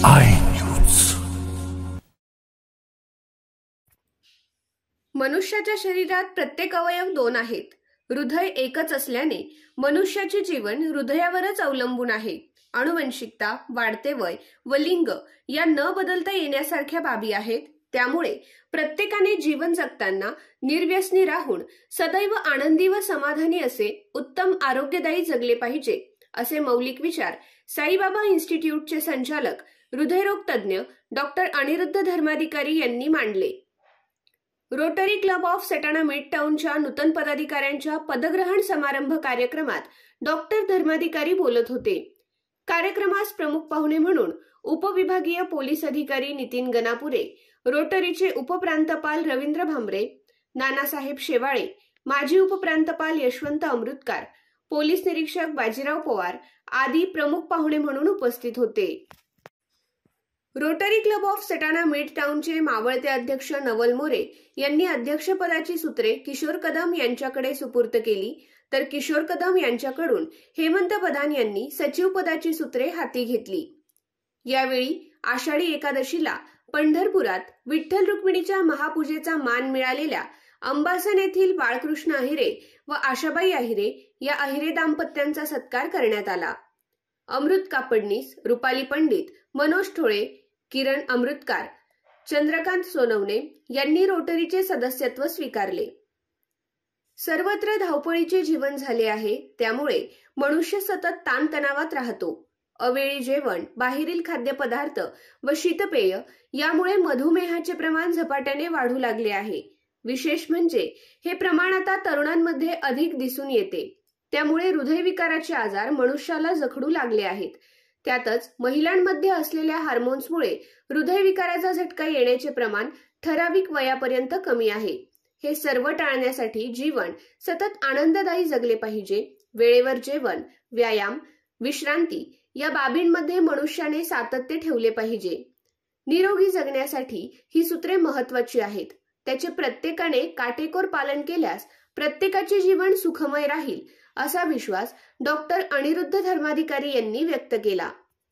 I news. मनुष्याच्या शरीरात प्रत्येक अवयव दोन आहेत, हृदय एकच असल्याने मनुष्याचे जीवन हृदयावरच अवलंबून आहे। अनुवंशिकता, वाढते वय व लिंग या न बदलता येण्यासारख्या बाबी आहेत। त्यामुळे प्रत्येकाने जीवन जगताना निर्व्यसनी राहून सदैव आनंदी व समाधानी असे उत्तम आरोग्यदायी जगले पाहिजे, असे मौलिक विचार साईबाबा इन्स्टिट्यूटचे संचालक हृदयरोग तज्ञ डॉक्टर अनिरुद्ध धर्माधिकारी यांनी मांडले। Rotary Club of Satana mid टाउनच्या नूतन पदाधिकाऱ्यांच्या पदग्रहण समारंभ कार्यक्रमात डॉक्टर धर्माधिकारी बोलत होते। कार्यक्रमास प्रमुख पाहुणे म्हणून उपविभागीय पोलीस अधिकारी नितीन गनापुरे, रोटरीचे उपप्रांतपाल रवींद्र भांबरे, नानासाहेब शेवाळे, माजी उपप्रांतपाल यशवंत अमृतकार, पोलीस निरीक्षक बाजीराव पवार आदी प्रमुख पाहुणे म्हणून उपस्थित होते। Rotary Club of Satana mid टाउनचे मावळते अध्यक्ष नवल मोरे यांनी अध्यक्षपदाची सूत्रे किशोर कदम यांच्याकडे सुपूर्त केली, तर किशोर कदम यांच्याकडून हेमंत प्रधान यांनी सचिव पदाची सूत्रे हाती घेतली। यावेळी आषाढी एकादशीला पंढरपुरात विठ्ठल रुक्मिणीच्या महापूजेचा मान मिळालेल्या अंबासन येथील बाळकृष्ण अहिरे व आशाबाई अहिरे या अहिरे दाम्पत्यांचा सत्कार करण्यात आला। अमृत कापडनीस, रुपाली पंडित, मनोज ठोळे, किरण अमृतकार, चंद्रकांत सोनवणे यांनी रोटरीचे सदस्यत्व स्वीकारले। सर्वत्र धावपळीचे जीवन झाले आहे, त्यामुळे मनुष्य सतत ताणतणावात राहतो। अवेळी जेवण, बाहेरील खाद्यपदार्थ व शीतपेय यामुळे मधुमेहाचे प्रमाण झपाट्याने वाढू लागले आहे। विशेष म्हणजे हे प्रमाण आता तरुणांमध्ये अधिक दिसून येते। त्यामुळे हृदयविकाराचे आजार मनुष्याला जखडू लागले आहेत। त्यातच महिलांमध्ये असलेल्या हार्मोन्समुळे हृदयविकाराचा झटका येण्याचे प्रमाण ठराविक वयापर्यंत कमी आहे। हे सर्व टाळण्यासाठी जीवन सतत आनंददायी जगले पाहिजे। वेळेवर जेवण, व्यायाम, विश्रांती या बाबींमध्ये मनुष्याने सातत्य ठेवले पाहिजे। निरोगी जगण्यासाठी ही सूत्रे महत्त्वाची आहेत। त्याचे प्रत्येकाने काटेकोर पालन केल्यास प्रत्येकाचे जीवन सुखमय राहील, असा विश्वास डॉक्टर अनिरुद्ध धर्माधिकारी यांनी व्यक्त केला।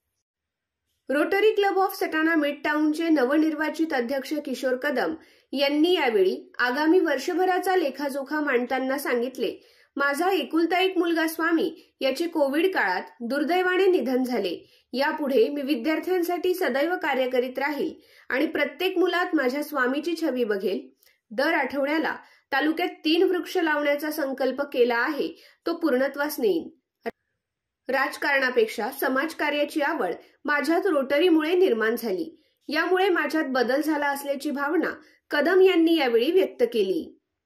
Rotary Club of Satana mid टाउनचे नवनिर्वाचित अध्यक्ष किशोर कदम यांनी यावेळी आगामी वर्षभराचा लेखाजोखा मांडताना सांगितले, माझा एकुलता एक मुलगा स्वामी याचे कोविड काळात दुर्दैवाने निधन झाले। यापुढे मी विद्यार्थ्यांसाठी सदैव कार्य करीत राहील आणि प्रत्येक मुलात माझ्या स्वामीची छवी बघेल। दर आठवड्याला तालुक्यात 3 वृक्ष लावण्याचा संकल्प केला आहे, तो पूर्णत्वास नेईन। राजकारणापेक्षा समाजकार्याची आवड माझ्यात रोटरीमुळे निर्माण झाली, यामुळे माझ्यात बदल झाला असल्याची भावना कदम यांनी यावेळी व्यक्त केली।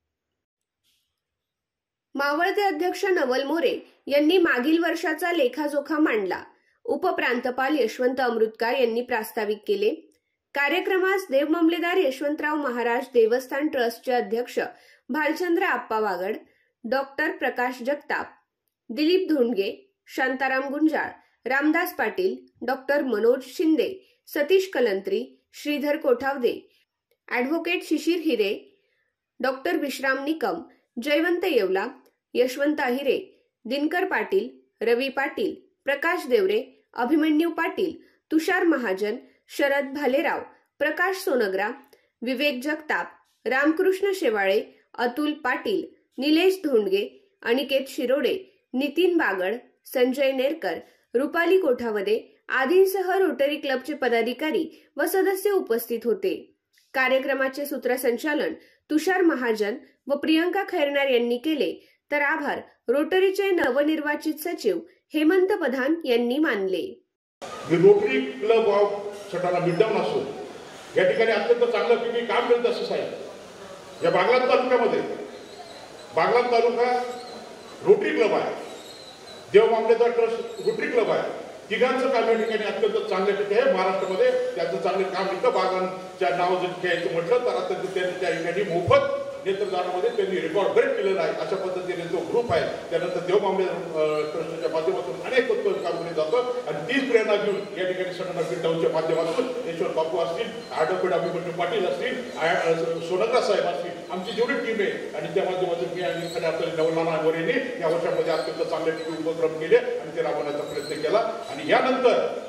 मावळते अध्यक्ष नवल मोरे यांनी मागील वर्षाचा लेखाजोखा मांडला। उपप्रांतपाल यशवंत अमृतकार यांनी प्रास्ताविक केले। कार्यक्रमास देवमामलेदार यशवंतराव महाराज देवस्थान ट्रस्टचे अध्यक्ष Bhalchandra Appa Wagad, doctor Prakash Jagtap, Dilip Dhondge, Shantaram Gunjal, Ramdas Patil, doctor Manoj Shinde, Satish Kalantri, Shridhar Kothavade, advocate Shishir Hire, doctor Vishram Nikam, Jaywant Yewla, Yashwant Ahire, Dinkar Patil, Ravi Patil, Prakash Deore, Abhimanyu Patil, Tushar Mahajan, Sharad Bhalerao, Prakash Songra, Vivek Jagtap, Ramkrishna Shewale, Atul Patil, Nilesh Dhondge, Aniket Shirode, Nitin Bagad, Sanjay Nerkar, Rupali Kothavade आदींसह रोटरी क्लबचे पदाधिकारी व सदस्य उपस्थित होते। कार्यक्रमाचे सूत्रसंचालन तुषार महाजन व प्रियंका खैरनार यांनी केले, तर आभार रोटरीचे नवनिर्वाचित सचिव हेमंत प्रधान यांनी मानले। Rotary Club of Satana mid town असो या ठिकाणी अत्यंत चांगल्यापैकी काम करत असं साहेब। या बागलाण तालुक्यामध्ये बागलाण तालुका रोटरी क्लब आहे, देवमामलेदार ट्रस्ट रोटरी क्लब आहे। तिघांचं काम या ठिकाणी अत्यंत चांगल्यापैकी आहे। महाराष्ट्रामध्ये त्याचं चांगले काम इथं बागलाणच्या नाव जर घ्यायचं म्हटलं तर आता त्यांनी त्या ठिकाणी मोफत नेत्रदानामध्ये त्यांनी रेकॉर्ड ब्रेक केलेला आहे। अशा पद्धतीने जो ग्रुप आहे त्यानंतर देवमामलेदार ट्रस्टच्या माध्यमातून अनेक काम केले जातं आणि तीच प्रेरणा घेऊन या ठिकाणी सटाणा मिड टाउनच्या माध्यमातून ईश्वर बापू असतील, ॲडव्होकेट अभिमन्यू पाटील असतील, सोनग्रा साहेब असतील, आमची जेवढी टीम आहे आणि त्या माध्यमातून मी आणि खऱ्या अर्थाने नवलनाना गोरेंनी या वर्षामध्ये अत्यंत चांगले उपक्रम केले आणि ते राबवण्याचा प्रयत्न केला। आणि यानंतर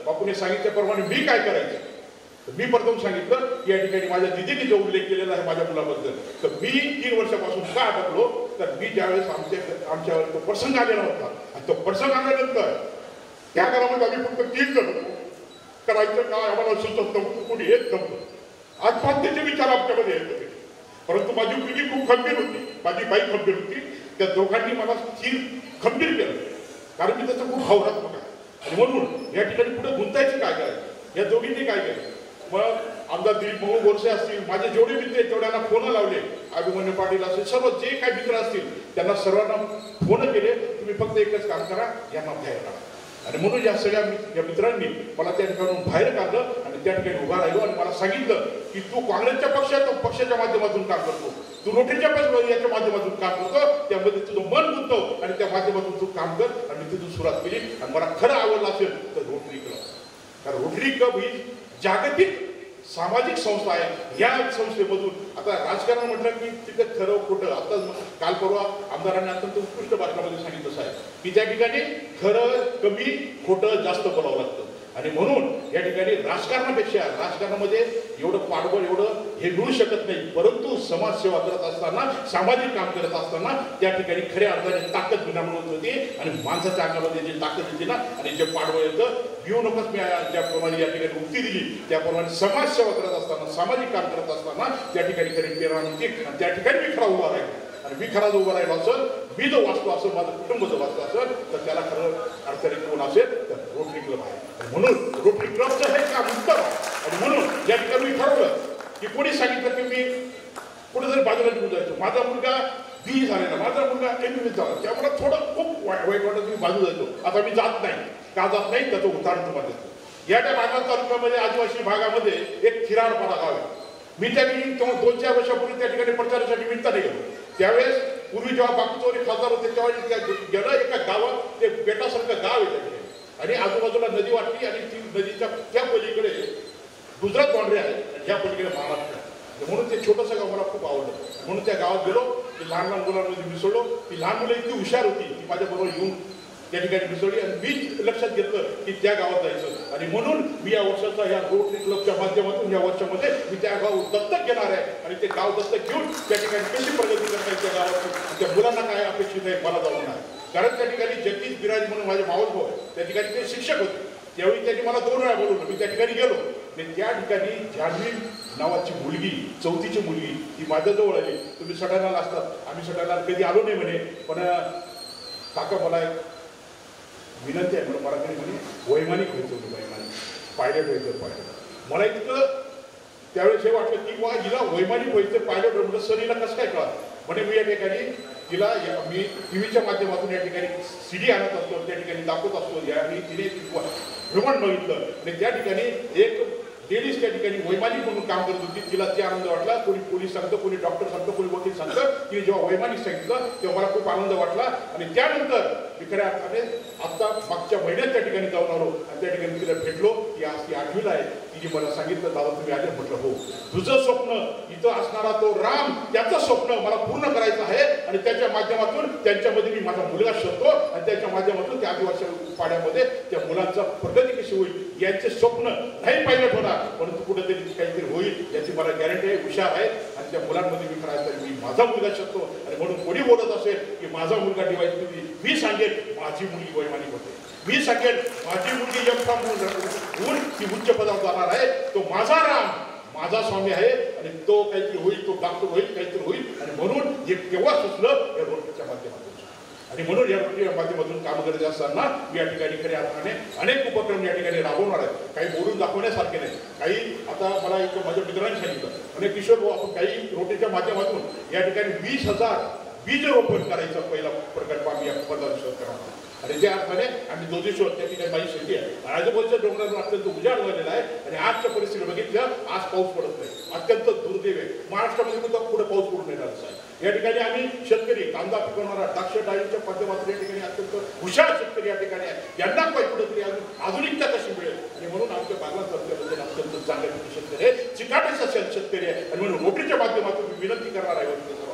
बापूने सांगितल्याप्रमाणे मी काय करायचं, तर मी प्रथम सांगितलं की या ठिकाणी माझ्या दिदीने जो उल्लेख केलेला आहे माझ्या मुलाबद्दल, तर मी 3 वर्षापासून का अडकलो, तर मी ज्यावेळेस आमच्यावर तो प्रसंग आलेला होता आणि तो प्रसंग आल्यानंतर त्या घरामध्ये आम्ही फक्त 3 जण होतो. करायचं काय आम्हाला सुचत नव्हतं, कोणी येत नव्हतं. आत्महत्येचे विचार आमच्यामध्ये येत होते. परंतु माझी मुलगी खूप खंबीर होती, माझी बाई खंबीर होती. त्या दोघांनी मला स्थिर खंबीर केलं, कारण मी त्याचं खूप भावनात्मक आहे. आणि म्हणून या ठिकाणी पुढे गुंतायचं काय करायचं, या दोघींनी काय केलं. मग आमदार दिलीप भाऊ बोरसे असतील, माझे जेवढे मित्र आहेत तेवढ्यांना फोन लावले, अभिमन्यू पाटील असतील, सर्व जे काही मित्र असतील त्यांना सर्वांना फोन केले, तुम्ही फक्त एकच काम करा, यांना बाहेर काढा. आणि म्हणून या सगळ्या या मित्रांनी मला त्या ठिकाणी बाहेर काढलं आणि त्या ठिकाणी उभा राहिलो आणि मला सांगितलं की तू काँग्रेसच्या पक्षाच्या माध्यमातून काम करतो, तू रोटरीच्या याच्या माध्यमातून काम करतो, त्यामध्ये तुझं मन गुंतव आणि त्या माध्यमातून तू काम कर. आणि तिथून सुरुवात केली आणि मला खरं आवडलं असेल तर रोटरी क्लब. कारण रोटरी क्लब ही जागतिक सामाजिक संस्था आहे. या संस्थेमधून आता राजकारण म्हटलं की तिथे खरं खोटं, आता काल परवा आमदारांनी अत्यंत उत्कृष्ट भाषणामध्ये सांगितलं आहे की त्या ठिकाणी खरं कमी खोटं जास्त बोलावं लागतं. आणि म्हणून या ठिकाणी राजकारणापेक्षा राजकारणामध्ये एवढं पाठबळ एवढं हे मिळू शकत नाही, परंतु समाजसेवा करत असताना, सामाजिक काम करत असताना त्या ठिकाणी खऱ्या अर्थाने ताकद निर्माण होत होती. आणि माणसाच्या अंगामध्ये जी ताकद येते ना आणि जे पाठबळ येतं, भिऊ नकोस, मी ज्याप्रमाणे या ठिकाणी उक्ती दिली त्याप्रमाणे समाजसेवा करत असताना, सामाजिक काम करत असताना त्या ठिकाणी खरी प्रेरणा होती. आणि त्या ठिकाणी मी खरा उभा राहील. आणि मी खरा जो उभा राहिलो असेल, मी जो वाचतो असेल, माझं कुटुंब जर वाचलं असेल, तर त्याला खरं अर्थाने कोण असेल तर रोटरी क्लब आहे. म्हणून रोटरी क्लबचं हे काम उत्तम आहे. आणि म्हणून या ठिकाणी मी ठरवलं की कोणी सांगितलं की मी कुठेतरी बाजूला निघून जायचो. माझा मुलगा बी झालेला, माझा मुलगा MBBS झाला, त्यामुळे थोडं खूप वाईट वाटत मी बाजू जायचो. आता मी जात नाही, का जात नाही त्याचं उदाहरण तुम्हाला देतो. या त्या बागलाण तालुक्यामध्ये आदिवासी भागामध्ये एक खिराडपाडा गाव आहे. मी त्या ठिकाणी 2-4 वर्षापूर्वी त्या ठिकाणी प्रचारासाठी निमित्ताने गेलो. त्यावेळेस पूर्वी जेव्हा बापूचौरे खासदार होते तेव्हा गेलं एका गावात, एक बेटासारखं गाव आहे आणि आजूबाजूला नदी वाटली आणि ती नदीच्या त्या पलीकडे गुजरात बाउंड्री आहे आणि ह्या पलीकडे महाराष्ट्र आहे. म्हणून ते छोटंसं गाव मला खूप आवडलं. म्हणून त्या गावात गेलो, की लहान लहान मुलांमध्ये मिसळलो. ती लहान मुलं इतकी हुशार होती ती माझ्याबरोबर येऊन त्या ठिकाणी मिसळली आणि मी लक्षात घेतलं की त्या गावात जायचं. आणि म्हणून मी या वर्षाचा या रोटरी क्लबच्या माध्यमातून या वर्षामध्ये मी त्या गाव दत्तक घेणार आहे. आणि ते गाव दत्तक घेऊन त्या ठिकाणी कशी प्रगती करता येईल त्या गावाची, त्या मुलांना काय अपेक्षित आहे मला जाऊन आहे. कारण त्या ठिकाणी जगदीश बिराजी म्हणून माझे मावस भाऊ त्या ठिकाणी ते शिक्षक होते. त्यावेळी त्यांनी मला 2 वेळा बोलवलं. मी त्या ठिकाणी गेलो. त्या ठिकाणी जान्हवी नावाची मुलगी, 4थीची मुलगी, ती माझ्याजवळ आली. तुम्ही सटाण्याला असतात, आम्ही सटाण्याला कधी आलो नाही म्हणे, पण काका मला एक विनंती आहे म्हणून मराठी म्हणे वैमानिक व्हायचं होतं, वैमानिक पायलट व्हायचं. पायलट मला इतकं त्यावेळेस हे वाटलं की बा हिला वैमानिक व्हायचं, पायलट म्हटलं सर हिला कसं काय कळत. म्हणजे मी या ठिकाणी तिला मी टीव्हीच्या माध्यमातून या ठिकाणी CD आणत असतो, त्या ठिकाणी दाखवत असतो. आणि तिने भ्रमण बघितलं आणि त्या ठिकाणी एक लेडीज त्या ठिकाणी वैमानिक म्हणून काम करत होती. तिला ते आनंद वाटला. कोणी पोलीस सांगतं, कोणी डॉक्टर सांगतं, कोणी वकील सांगतं. तिने जेव्हा वैमानिक सांगितलं तेव्हा मला खूप आनंद वाटला. आणि त्यानंतर मी खऱ्या अर्थाने आत्ता मागच्या महिन्यात त्या ठिकाणी जाऊन आलो आणि त्या ठिकाणी तिला भेटलो. की आज ती 8वीला आहे. तिने मला सांगितलं दादा तुम्ही आले. म्हटलं हो, तुझं स्वप्न इथं असणारा तो राम, त्याचं स्वप्न मला पूर्ण करायचं आहे. आणि त्याच्या माध्यमातून त्यांच्यामध्ये मी माझा मुलगा शोधतो आणि त्याच्या माध्यमातून त्या आदिवासी पाड्यामध्ये त्या मुलांचा प्रगती कशी होईल यांचे स्वप्न नाही पायलट होणार, परंतु कुठेतरी काहीतरी होईल याची मला गॅरंटी आहे, हुशार आहे. आणि त्या मुलांमध्ये मी करायचं मी माझा मुलगा शोधतो. आणि म्हणून कोणी बोलत असेल की माझा मुलगा डिवाईस तुम्ही, मी सांगेन माझी मुलगी वैमानिक होते. मी सांगेन माझी मुलगी होऊन ती उच्च पदावर जाणार आहे. तो माझा राम, माझा स्वामी आहे. आणि तो काहीतरी होईल, तो डॉक्टर होईल, काहीतरी होईल. आणि म्हणून हे केव्हा सुचलं या रोटरीच्या माध्यमातून. आणि म्हणून या रोटरीच्या माध्यमातून काम करत असताना मी या ठिकाणी खऱ्या अर्थाने अनेक उपक्रम या ठिकाणी राबवणार आहे. काही बोलून दाखवण्यासारखे नाही. काही आता मला एक माझ्या मित्रांनी सांगितलं आणि किशोर भाऊ आपण काही रोटरीच्या माध्यमातून या ठिकाणी 20,000 बीज रोपण करायचा पहिला प्रकल्प आम्ही या पदार्थ करणार. आणि त्या अर्थाने आम्ही जोजेश्वर त्या ठिकाणी माझी शेती आहे. आजूबाजूच्या डोंगरावर अत्यंत उजाड झालेला आहे. आणि आजच्या परिस्थिती बघितल्या आज पाऊस पडत नाही, अत्यंत दुर्दैव आहे. महाराष्ट्रामध्ये सुद्धा पुढे पाऊस पडून येणार आहे. या ठिकाणी आम्ही शेतकरी कांदा पिकवणारा द्राक्ष डाळीच्या माध्यमातून या ठिकाणी अत्यंत हुशार शेतकरी या ठिकाणी आहे. यांना काही कुठेतरी आधुनिकता कशी मिळेल. आणि म्हणून आमच्या बागलाण तालुक्यामध्ये अत्यंत चांगले शेतकरी आहे, चिकाटीचा शेतकरी आहे. आणि म्हणून रोटरीच्या माध्यमातून मी विनंती करणार आहे सर्वांना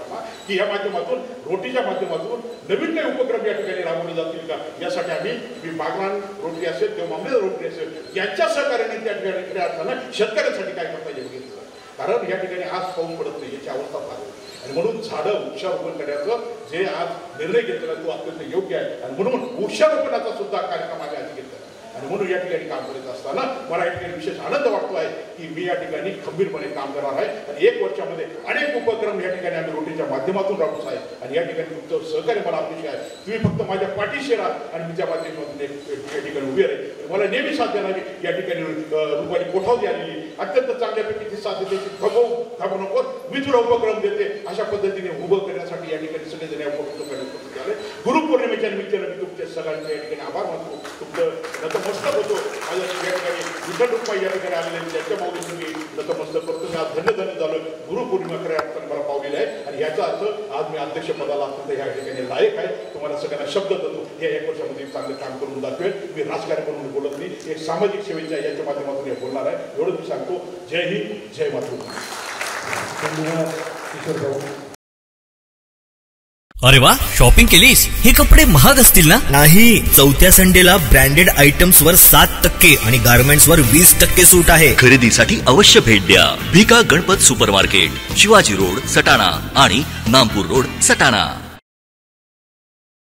की या माध्यमातून रोटीच्या माध्यमातून नवीन काही उपक्रम या ठिकाणी राबवले जातील का, यासाठी आम्ही बागलाण रोटरी असेल किंवा मामलेदार रोटरी असेल यांच्या सहकार्याने त्या ठिकाणी खऱ्या अर्थानं शेतकऱ्यांसाठी काय करता येईल घेतलं. कारण या ठिकाणी आज पाऊस पडत नाही याची अवस्था फार आहे आणि म्हणून झाडं वृक्षारोपण करण्याचं जे आज निर्णय घेतलेला तो अत्यंत योग्य आहे आणि म्हणून वृक्षारोपणाचा सुद्धा कार्यक्रम आम्ही आधी घेतला आणि म्हणून या ठिकाणी काम करत असताना मला या ठिकाणी विशेष आनंद वाटतो आहे की मी या ठिकाणी खंबीरपणे काम करणार आहे आणि 1 वर्षामध्ये अनेक उपक्रम या ठिकाणी आम्ही रोटीच्या माध्यमातून राबवत आहे आणि या ठिकाणी तुमचं सहकार्य मला अपेक्षा आहे. तुम्ही फक्त माझ्या पाठीशी राहा आणि मी त्या माध्यमातून या ठिकाणी उभे राहील. मला नेहमी साथ देणारी या ठिकाणी रुपाली कोठावदी आलेली अत्यंत चांगल्यापैकी ती साथ देते. थांबू नको मी तुला उपक्रम देते अशा पद्धतीने उभं करण्यासाठी या ठिकाणी सगळेजण या उपक्रम झाले. गुरुपौर्णिमेच्या निमित्तानं मी तुमच्या सगळ्यांचे या ठिकाणी आभार मानतो. तुमचं नतमस्तक होतो. माझ्या या ठिकाणी विठ्ठल रुक्माई या ठिकाणी आलेले त्यांच्या माऊली तुम्ही नतमस्तक करतो. मी आज धन्य झालं. गुरुपौर्णिमा खऱ्या अर्थाने मला पावलेला आहे आणि याचा अर्थ आज मी अध्यक्षपदाला अत्यंत या ठिकाणी लायक आहे. तुम्हाला सगळ्यांना शब्द देतो या 1 वर्षामध्ये चांगलं काम करून दाखवेल. मी राजकारण म्हणून बोलत नाही, एक सामाजिक सेवेच्या याच्या माध्यमातून हे बोलणार आहे. एवढं मी सांगतो. जय हिंद, जय मातृभूमी. अरे वा, शॉपिंग केलीस? हे कपडे महाग असतील ना? नाही, चौथ्या संडेला ब्रँडेड आयटम्स वर 7% आणि गारमेंट्स वर 20% सूट आहे. खरेदीसाठी अवश्य भेट द्या भिका गणपत सुपरमार्केट, शिवाजी रोड, सटाणा आणि नामपूर रोड, सटाणा.